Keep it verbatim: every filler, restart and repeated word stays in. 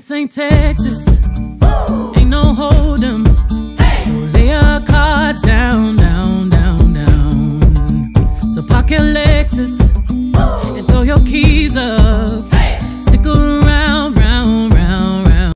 This ain't Texas, ain't no hold 'em. So lay your cards down, down, down, down. So park your Lexus and throw your keys up.